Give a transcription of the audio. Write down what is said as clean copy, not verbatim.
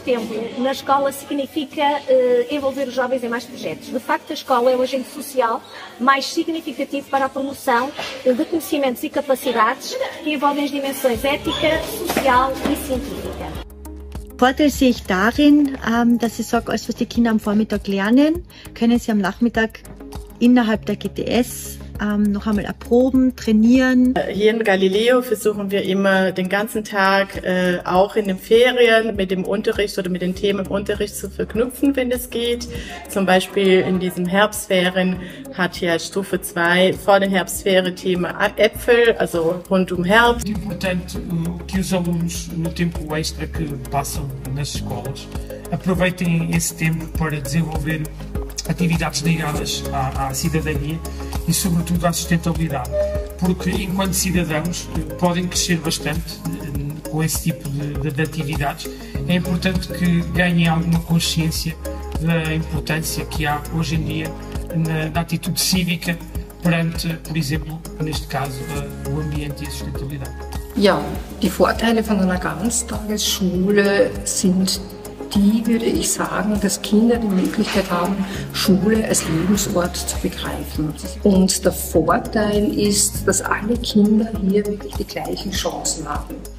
tempo na escola significa envolver os jovens em mais projetos. De facto, a escola é o agente social mais significativo para a promoção de conhecimentos e capacidades que envolvem as dimensões ética, social e científica. Vorteil sehe ich darin, dass ich sage, alles was die Kinder am Vormittag lernen, können sie am Nachmittag innerhalb der GTS noch einmal erproben, trainieren. Hier in Galileo versuchen wir immer den ganzen Tag, auch in den Ferien, mit dem Unterricht oder mit den Themen im Unterricht zu verknüpfen, wenn es geht. Zum Beispiel in diesen Herbstferien hat ja Stufe 2 vor den Herbstferien Thema Äpfel, also rund um Herbst. É importante que os alunos, no tempo extra que passam nas escolas, aproveitem esse tempo para desenvolver atividades ligadas à cidadania e, sobretudo, à sustentabilidade, porque, enquanto cidadãos, podem crescer bastante com esse tipo de atividades. É importante que ganhem alguma consciência da importância que há hoje em dia na atitude cívica perante, por exemplo, neste caso, o ambiente e a sustentabilidade. Ja, die Vorteile von einer Ganztagesschule sind die, würde ich sagen, dass Kinder die Möglichkeit haben, Schule als Lebensort zu begreifen. Und der Vorteil ist, dass alle Kinder hier wirklich die gleichen Chancen haben.